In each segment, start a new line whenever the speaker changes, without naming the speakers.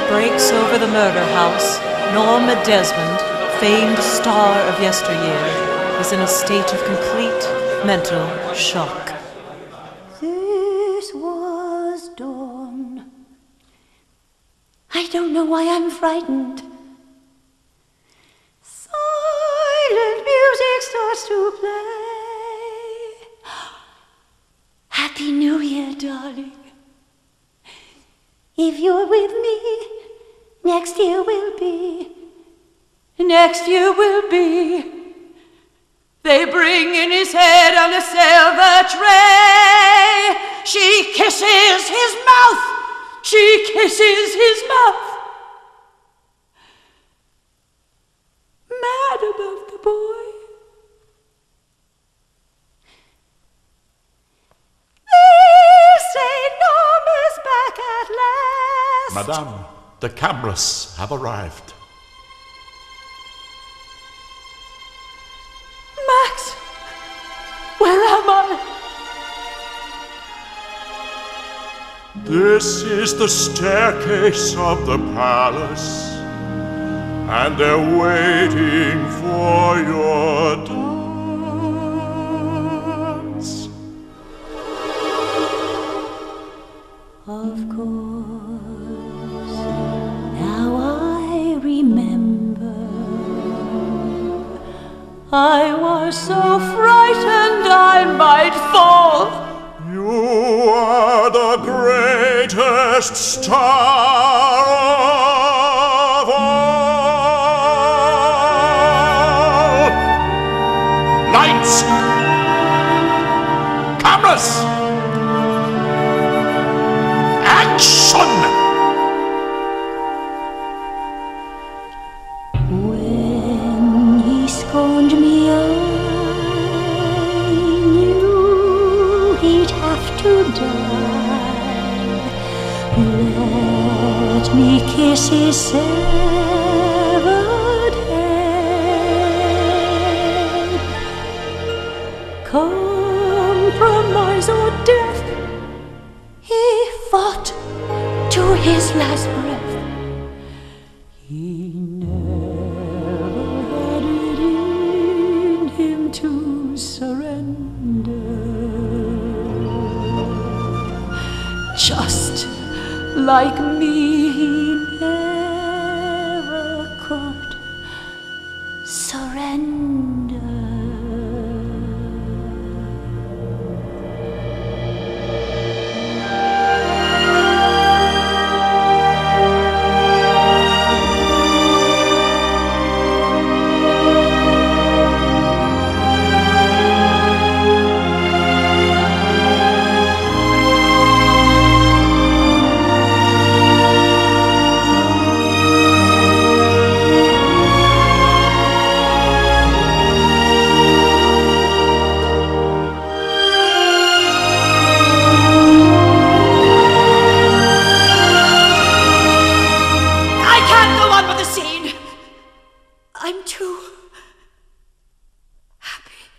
breaks over the murder house, Norma Desmond, famed star of yesteryear, is in a state of complete mental shock.
This was dawn. I don't know why I'm frightened. Silent music starts to play. Happy New Year, darling. If you're with me, next year will be. Next year will be. They bring in his head on a silver tray. She kisses his mouth. She kisses his mouth. Mad about the boy. They say Norma's back at last.
Madame, the cameras have arrived.
Max, where am I?
This is the staircase of the palace, and they're waiting for your dance.
Of course, now I remember. I was so frightened I might fall.
You are the greatest star of all. Lights! Cameras! Action!
When he scorned me, I knew he'd have to die. Let me kiss his severed head. Compromise or death, he fought to his last breath. He never had it in him to surrender. Just like me, he never could surrender. I'm too happy.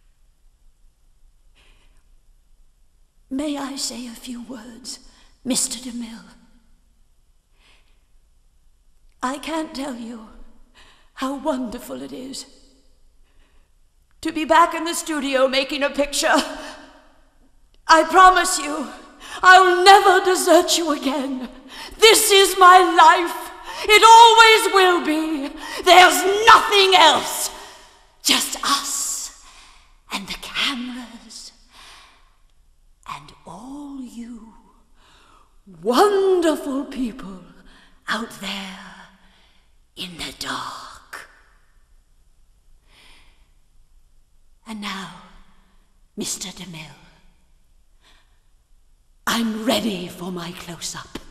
May I say a few words, Mr. DeMille? I can't tell you how wonderful it is to be back in the studio making a picture. I promise you, I'll never desert you again. This is my life. It always will be. There's nothing else. Just us and the cameras and all you wonderful people out there in the dark. And now, Mr. DeMille, I'm ready for my close-up.